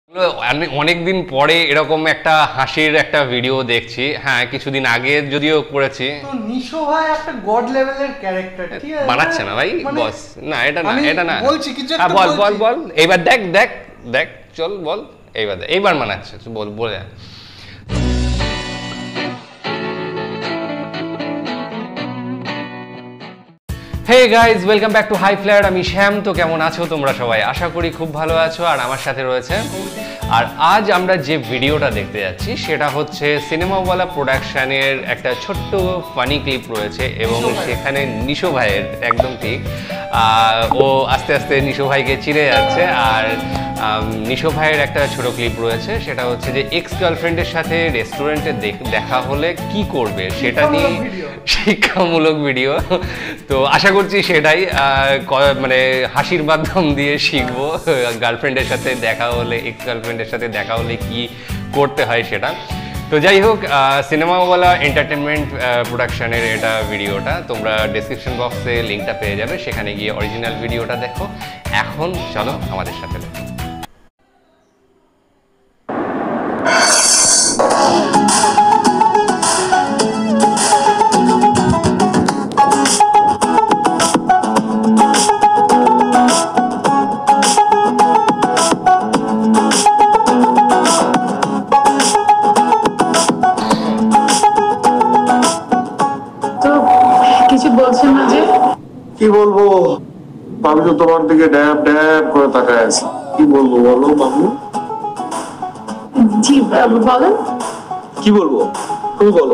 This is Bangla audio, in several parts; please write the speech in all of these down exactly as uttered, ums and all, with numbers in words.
অনেক দিন পরে এরকম একটা হাসির একটা ভিডিও দেখছি। হ্যাঁ, কিছুদিন আগে যদিও করেছি। তো নিশো ভাই একটা গড লেভেলের ক্যারেক্টার, ঠিক আছে? বানাচ্ছে না ভাই বস, না এটা না, এটা না বলছি কিছু একটা বল বল বল এইবার দেখ দেখ দেখ চল বল এইবার এইবার মানাচ্ছে, বল বলে। Hey guys, welcome back to high flyer. আমি শ্যাম। তো কেমন আছো তোমরা সবাই? আশা করি খুব ভালো আছো। আর আমার সাথে রয়েছে, আর আজ আমরা যে ভিডিওটা দেখতে যাচ্ছি সেটা হচ্ছে সিনেমাওয়ালা প্রোডাকশানের একটা ছোট্ট ফানি ক্লিপ রয়েছে এবং সেখানে নিশো ভাইয়ের, একদম ঠিক, ও আস্তে আস্তে নিশো ভাইকে চিনে যাচ্ছে। আর নিশো ভাইয়ের একটা ছোট ক্লিপ রয়েছে, সেটা হচ্ছে যে এক্স গার্লফ্রেন্ডের সাথে রেস্টুরেন্টে দেখা হলে কি করবে সেটা নিয়ে শিক্ষামূলক ভিডিও। তো আশা করছি সেটাই মানে হাসির মাধ্যম দিয়ে শিখবো, গার্লফ্রেন্ডের সাথে দেখা হলে, এক্স গার্লফ্রেন্ডের সাথে দেখা হলে কি করতে হয় সেটা। তো যাই হোক, সিনেমাওয়ালা এন্টারটেনমেন্ট প্রোডাকশনের এটা ভিডিওটা, তোমরা ডেসক্রিপশন বক্সে লিঙ্কটা পেয়ে যাবে, সেখানে গিয়ে অরিজিনাল ভিডিওটা দেখো। এখন চলো আমাদের সাথে দেখো। কি বলবো, আমি তো তোমার দিকে ড্যাব ড্যাব করে তাকায় আছি। কি বলবো বলো বাবু? জি বলেন। কি বলবো তুমি বলো।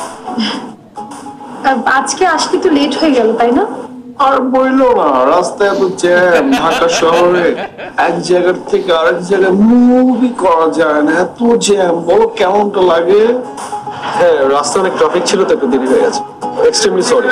আজকে আসতে তো লেট হয়ে গেল, তাই না? আর বললো না, রাস্তায় এত জ্যাম, ঢাকা শহরে এক জায়গার থেকে আরেক জায়গায় মুভি করা যায় না, এত জ্যাম। বলো কেমনটা লাগে? হ্যাঁ, রাস্তায় অনেক ট্রাফিক ছিল তো একটু দেরি হয়ে গেছে। Extremely sorry.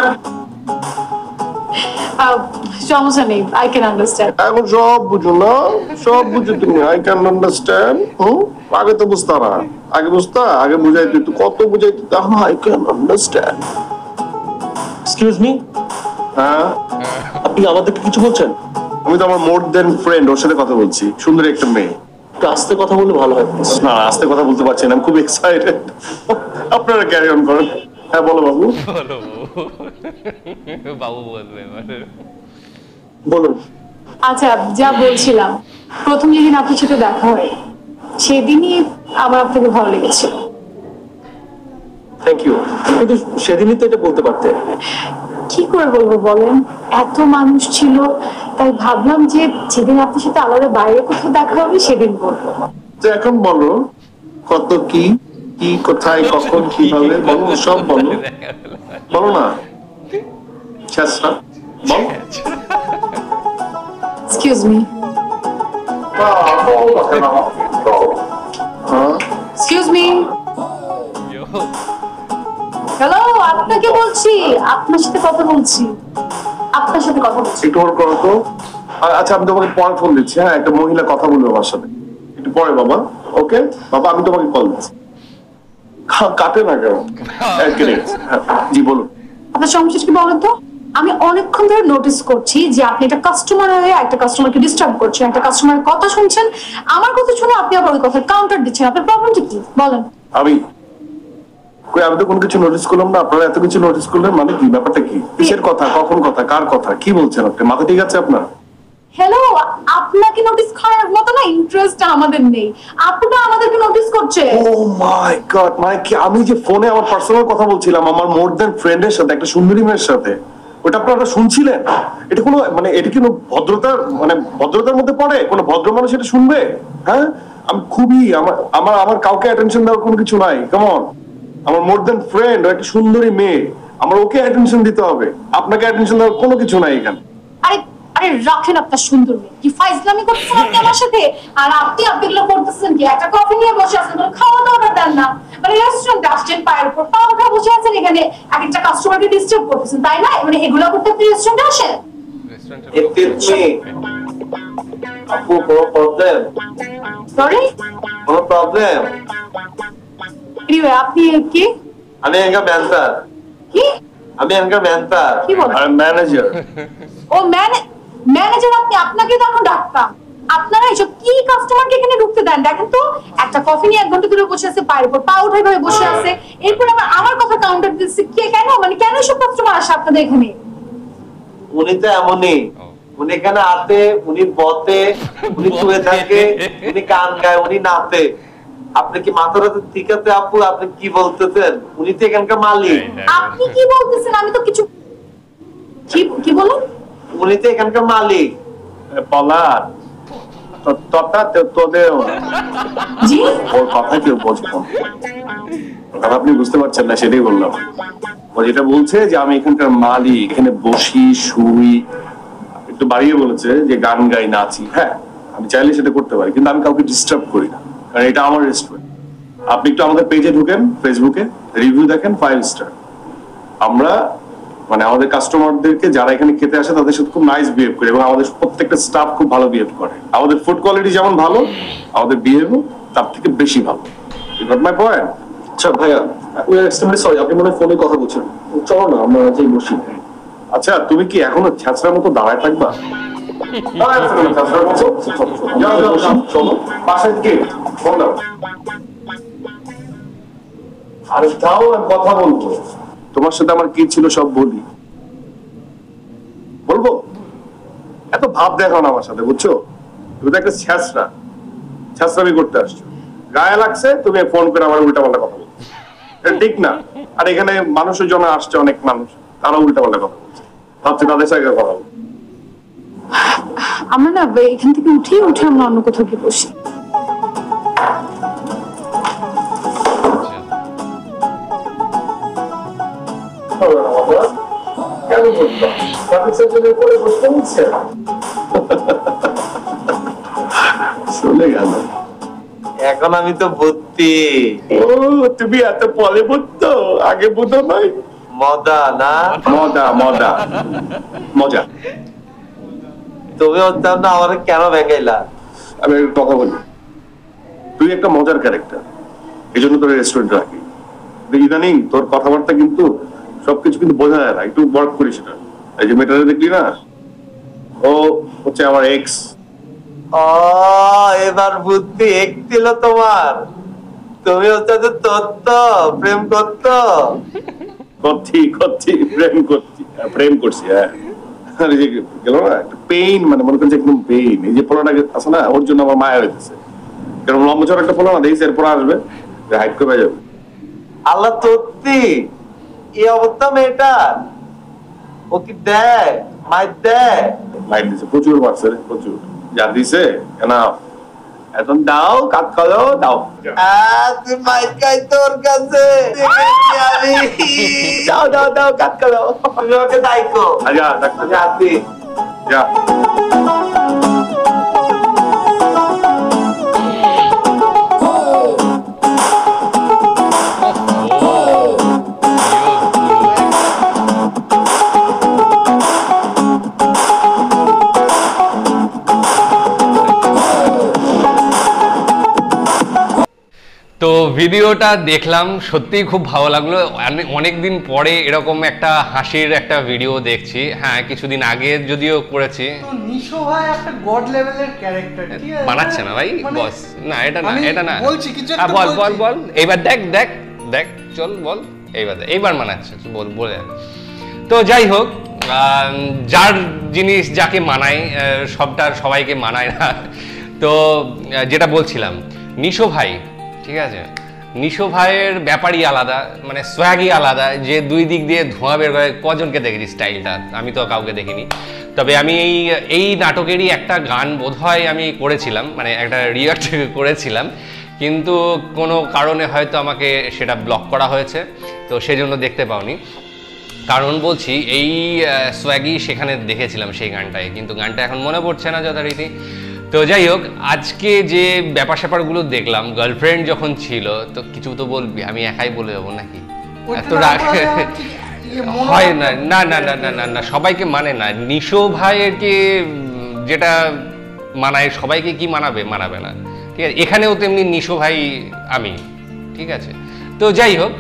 সমস্যা নেই, আই ক্যান আন্ডারস্ট্যান্ড। এখন সব বুঝো না, সব বুঝো তুমি। I can understand. হুম, আগে তো বুঝতা না, আগে বুঝতা, আগে বুঝাই দিত, কত বুঝাই দিত। এখন I can understand. Excuse me, হ্যাঁ আপনি আমাদেরকে কিছু বলছেন? আমি তো আমার মোর দেন ফ্রেন্ড, ওর সাথে কথা বলছি। সুন্দর একটা মেয়ে। একটু আস্তে কথা বললে ভালো হয়। না, আস্তে কথা বলতে পারছি না, আমি খুব এক্সাইটেড। আপনারা ক্যারি অন করেন। হ্যাঁ বলো বাবু। বলো বাবু বলবে বলুন। আচ্ছা, যা বলছিলাম, প্রথম যেদিন আপনার সাথে দেখা হয় সেদিনই আমার আপনাকে ভালো লেগেছিল। থ্যাংক ইউ, কিন্তু সেদিনই তো এটা বলতে পারতে। কি করে বলবো বলেন, এত মানুষ ছিল, তাই ভাবলাম যে যেদিন আপনার সাথে আলাদা বাইরে কোথাও দেখা হবে সেদিন বলবো। তো এখন বলো, কত কি কি কোথায় কখন কিভাবে বলো, সব বলো। বলো না, চেষ্টা বলো। Excuse me. Excuse me. Hello, আপনাকে বলছি, আপনার সাথে কথা বলছি, আপনার সাথে কথা বলছি। একটু হোল্ড করো তো। আচ্ছা, আমি তোমাকে পরে ফোন দিচ্ছি। হ্যাঁ, একটা মহিলা কথা বলবে আমার সাথে, একটু পরে বাবা। ওকে বাবা, আমি তোমাকে কল দিচ্ছি। কাটে না কেন? জি বলুন। আপনার সমস্যা কি বলেন তো? আমি অনেকক্ষণ ধরে নোটিস করছি যে আপনি একটা কাস্টমার হয়ে একটা কাস্টমারকে ডিস্টার্ব করছেন, একটা কাস্টমারের কথা শুনছেন, আমার কথা শুনে আপনি আবার ওই কথার কাউন্টার দিচ্ছেন। আপনার প্রবলেমটা কি বলেন? আমি কই, আমি তো কোনো কিছু নোটিস করলাম না। আপনারা এত কিছু নোটিস করলেন মানে কি? ব্যাপারটা কি? কিসের কথা, কখন কথা, কার কথা, কি বলছেন আপনি? মাথা ঠিক আছে আপনার? হ্যালো, আপনাকে নোটিস করার মতো না ইন্টারেস্ট আমাদের নেই, আপনি আমাদেরকে নোটিস করছে। ও মাই গড, মানে কি? আমি যে ফোনে আমার পার্সোনাল কথা বলছিলাম আমার মোর দেন ফ্রেন্ডের সাথে, একটা সুন্দরী মেয়ের সাথে, ওটা আপনারা শুনছিলেন? এটা কোনো মানে এটা কি ভদ্রতার মানে ভদ্রতার মধ্যে পড়ে? কোনো ভদ্র মানুষ এটা শুনবে? হ্যাঁ, আমি খুবই আমার আমার আমার কাউকে অ্যাটেনশন দেওয়ার কোনো কিছু নাই। কেমন? আমার মোর দেন ফ্রেন্ড, একটা সুন্দরী মেয়ে, আমার ওকে অ্যাটেনশন দিতে হবে। আপনাকে অ্যাটেনশন দেওয়ার কোনো কিছু নাই এখানে। আরে আরে রাখেন আপনার সুন্দর মেয়ে, কি ফাইজলামি করতেছেন আপনি আমার সাথে? আর আপনি আপনিগুলো করতেছেন কি? একটা কফি নিয়ে বসে আছেন, কোনো খাওয়া দাওয়াটা দেন না, মানে রেস্টুরেন্টে আসছেন, পায়ের উপর পা উঠে বসে আছেন, এখানে এক একটা কাস্টমারকে ডিস্টার্ব করতেছেন, তাই না? মানে এগুলো করতে আপনি রেস্টুরেন্টে আসেন? আপু, কোনো প্রবলেম? সরি, কোনো প্রবলেম? এনিওয়ে, আপনি কি? আমি এখানকার ম্যানেজার। কি? আমি এখানকার ম্যানেজার। কি বলেন? আর ম্যানেজার? ও ম্যানেজার? আপনি আপনাকে তো এখন ডাকতাম। আপনারা এইসব কি কাস্টমারকে এখানে ঢুকতে দেন? দেখেন তো, একটা কফি নিয়ে এক ঘন্টা ধরে বসে আছে, পায়ের উপর পা উঠাই ভাবে বসে আছে, এরপর আবার আমার কথা কাউন্টার দিচ্ছে। কে কেন মানে কেন এসব কাস্টমার আসে আপনাদের এখানে? উনি তো এমনই, উনি এখানে আতে, উনি বতে, উনি শুয়ে থাকে, উনি গান গায়, উনি নাচে। আপনি কি মাথাটা ঠিক আছে আপু? আপনি কি বলতেছেন? উনি তো এখানকার মালিক। আপনি কি বলতেছেন? আমি তো কিছু কি কি বলেন? উনি তো এখানকার মালিক। পলার তথা তোদের জি ওর কথা কেউ বোঝে না। কথা আপনি বুঝতে পারছেন না, সেটাই বললাম। ও যেটা বলছে যে আমি এখানকার মালিক, এখানে বসি শুই, একটু বাড়িয়ে বলেছে যে গান গাই নাচি। হ্যাঁ, আমি চাইলে সেটা করতে পারি, কিন্তু আমি কাউকে ডিস্টার্ব করি না, কারণ এটা আমার রেস্টুরেন্ট। আপনি একটু আমাদের পেজে ঢুকেন, ফেসবুকে রিভিউ দেখেন, ফাইভ স্টার। আমরা মানে আমাদের কাস্টমারদেরকে যারা এখানে খেতে আসে তাদের সাথে খুব নাইস বিহেভ করে, এবং আমাদের প্রত্যেকটা স্টাফ খুব ভালো বিহেভ করে। আমাদের ফুড কোয়ালিটি যেমন ভালো, আমাদের বিহেভও তার থেকে বেশি ভালো। You got my point? আচ্ছা ভাইয়া, উই আর এক্সট্রিমলি সরি, আপনি মনে হয় ফোনে কথা বলছেন। চলো না আমরা যেই বসি। আচ্ছা, তুমি কি এখনো ছ্যাঁচড়ার মতো দাঁড়ায় থাকবা? বাসায় গিয়ে বললাম আরে যাও, আর কথা বলবো। তোমার সাথে আমার কি ছিল সব বলি, বলবো? এত ভাব দেখো না আমার সাথে, বুঝছো? তুমি তো একটা ছ্যাঁচড়া, ছ্যাঁচড়ামি করতে আসছো। গায়ে লাগছে তুমি ফোন করে আমার উল্টা পাল্টা কথা বলছো, এটা ঠিক না। আর এখানে মানুষের জন্য আসছে অনেক মানুষ, তারা উল্টা পাল্টা কথা বলছে, ভাবছে তাদের সাথে কথা বলবো। আমরা না এখান থেকে উঠে উঠে আমরা অন্য কোথাও গিয়ে বসি। চলে গেল। এখন আমি তো ভর্তি। ও, তুমি এত পরে বুঝতো, আগে বুঝো নাই? মজা না? মজা মজা মজা। তুমি হতাম না, আমার কেন ভেঙাইলা? আমি একটা কথা বলি, তুই একটা মজার ক্যারেক্টার, এই জন্য তোর রেস্টুরেন্ট রাখি। ইদানিং তোর কথাবার্তা কিন্তু সবকিছু কিন্তু বোঝা যায় না, একটু ওয়ার্ক করিস না। এই যে মেটারে দেখলি না, ও হচ্ছে আমার এক্স। ও, এবার বুদ্ধি একটিল তোমার। তুমি হচ্ছে যে তত্ত্ব প্রেম করতো। করছি করছি প্রেম করছি, হ্যাঁ, প্রেম করছি। হ্যাঁ, আর এই যে গেল না একটা পেইন, মানে মনে করছে একদম পেইন। এই যে পোলাটা আছে না, ওর জন্য আমার মায়া হইতেছে। কারণ লম্বচর একটা পোলা না দেখছি, এরপর আসবে হাইট কমে যাবে। আল্লাহ সত্যি এই অবস্থা মেয়েটা। ও কি দেয় মাই দেয়? লাইট দিছে, প্রচুর মারছে রে, প্রচুর যা দিছে। কেন এখন দাও, কাজ করো, দাও। আহ, তুই মাই খাই তোর কাছে দেখেছি আমি। দাও দাও দাও, কাজ করো। তুমি ওকে দাইকো। আচ্ছা ডাক্তার, আমি আসি। যা। তো ভিডিওটা দেখলাম, সত্যিই খুব ভালো লাগলো। অনেক দিন পরে এরকম একটা হাসির একটা ভিডিও দেখছি। হ্যাঁ, কিছুদিন আগে যদিও করেছি। তো নিশো ভাই একটা গড লেভেলের ক্যারেক্টার, ঠিক আছে? বানাচ্ছে না ভাই বস, না এটা না, এটা না বলছি কিছু হ্যাঁ, একটা বল বল বলছি। বল এইবার দেখ দেখ দেখ চল বল এইবার দেখ, এইবার মানাচ্ছে বল বলে। তো যাই হোক, আহ, যার জিনিস যাকে মানায়, আহ, সবটা সবাইকে মানায় না। তো আহ, যেটা বলছিলাম, নিশো ভাই, ঠিক আছে, নিশো ভাইয়ের ব্যাপারই আলাদা, মানে সোয়াগই আলাদা, যে দুই দিক দিয়ে ধোঁয়া বের করে। কজনকে দেখেছি স্টাইলটা? আমি তো কাউকে দেখিনি। তবে আমি এই এই নাটকেরই একটা গান বোধহয় আমি করেছিলাম, মানে একটা রিয়াক্ট করেছিলাম, কিন্তু কোনো কারণে হয়তো আমাকে সেটা ব্লক করা হয়েছে, তো সেজন্য দেখতে পাওনি। কারণ বলছি, এই সোয়াগি সেখানে দেখেছিলাম সেই গানটায়, কিন্তু গানটা এখন মনে পড়ছে না যথারীতি। তো যাই হোক, আজকে যে ব্যাপার স্যাপারগুলো দেখলাম, গার্লফ্রেন্ড যখন ছিল, তো কিছু তো বলবি, আমি একাই বলে যাবো নাকি? এত রাগ হয় না, না না না না না না সবাইকে মানে না। নিশো ভাইয়েরকে যেটা মানায় সবাইকে কি মানাবে? মানাবে না, ঠিক আছে? এখানেও তেমনি নিশো ভাই আমি, ঠিক আছে? তো যাই হোক,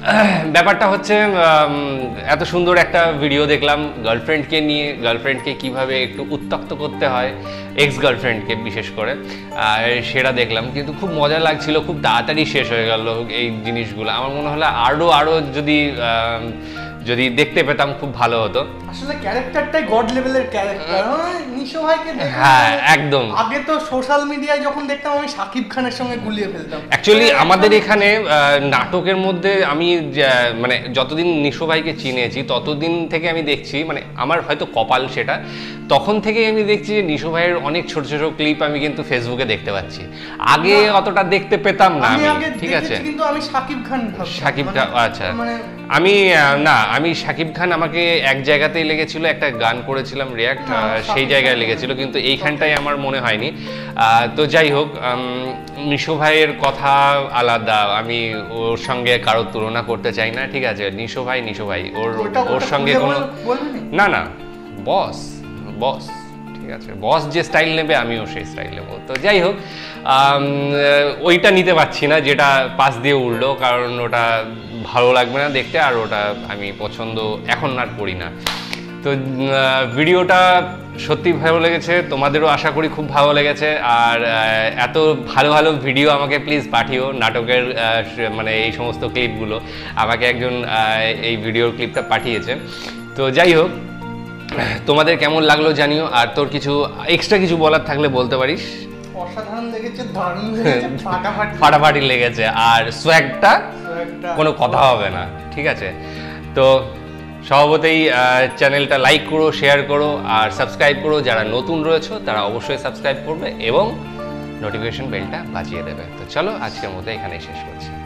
ব্যাপারটা হচ্ছে উম, এত সুন্দর একটা ভিডিও দেখলাম গার্লফ্রেন্ডকে নিয়ে, গার্লফ্রেন্ডকে কিভাবে একটু উত্তক্ত করতে হয়, এক্স গার্লফ্রেন্ডকে বিশেষ করে, আর সেটা দেখলাম। কিন্তু খুব মজা লাগছিল, খুব তাড়াতাড়ি শেষ হয়ে গেল এই জিনিসগুলো। আমার মনে হলো আরও আরও যদি আহ, যদি দেখতে পেতাম খুব ভালো হতো। আসলে ক্যারেক্টারটাই গড লেভেলের ক্যারেক্টার। নিশো ভাইকে দেখে হ্যাঁ একদম। আগে তো সোশ্যাল মিডিয়ায় যখন দেখতাম আমি শাকিব খানের সঙ্গে গুলিয়ে ফেলতাম। অ্যাকচুয়ালি আমাদের এখানে আহ, নাটকের মধ্যে আমি যা- মানে যতদিন নিশো ভাইকে চিনেছি ততদিন থেকে আমি দেখছি, মানে আমার হয়তো কপাল সেটা, তখন থেকে আমি দেখছি যে নিশো ভাইয়ের অনেক ছোট ছোট ক্লিপ আমি কিন্তু ফেসবুকে দেখতে পাচ্ছি। আগে অতটা দেখতে পেতাম না আমি আমি, আগে ঠিক আছে। দেখেছি কিন্তু আমি শাকিব খান ভাবতাম। শাকিব মানে- খান, আচ্ছা। মানে আমি আহ, না আমি শাকিব খান আমাকে এক জায়গাতেই লেগেছিল, একটা গান করেছিলাম রিয়াক্ট, না, সেই শাকিব জায়গায় খান। লেগেছিল, কিন্তু এইখানটাই আমার মনে হয়নি। আহ, তো যাই হোক, উম, নিশো ভাইয়ের কথা আলাদা, আমি ওর সঙ্গে কারোর তুলনা করতে চাই না, ঠিক আছে। নিশো ভাই নিশো ভাই, ওর ওটা- ওর ওটা সঙ্গে খুলে কোনো বল- বলবি না? না না বস বস ঠিক আছে, বস যে স্টাইল নেবে আমিও সেই স্টাইল নেবো। তো যাই হোক, আম, ওইটা নিতে পারছি না যেটা পাশ দিয়ে উঠলো, কারণ ওটা ভালো লাগবে না দেখতে, আর ওটা আমি পছন্দ এখন আর করি না। তো আহ, ভিডিওটা সত্যি ভালো লেগেছে, তোমাদেরও আশা করি খুব ভালো লেগেছে। আর আহ, এত ভালো ভালো ভিডিও আমাকে প্লিজ পাঠিও, নাটকের আহ, মানে এই সমস্ত ক্লিপগুলো আমাকে একজন আহ, এই ভিডিওর ক্লিপটা পাঠিয়েছে। তো যাই হোক, তোমাদের কেমন লাগলো জানিও। আর তোর কিছু এক্সট্রা কিছু বলার থাকলে বলতে পারিস। অসাধারণ লেগেছে, দারুণ লেগেছে, ফাটাফাটি ফাটাফাটি লেগেছে, আর সোয়াগটা একটা কোনো কথা হবে না, ঠিক আছে। তো স্বভাবতই চ্যানেলটা লাইক করো, শেয়ার করো আর সাবস্ক্রাইব করো। যারা নতুন রয়েছে তারা অবশ্যই সাবস্ক্রাইব করবে এবং নোটিফিকেশন বেলটা বাজিয়ে দেবে। তো চলো আজকের মতো এখানেই শেষ করছি।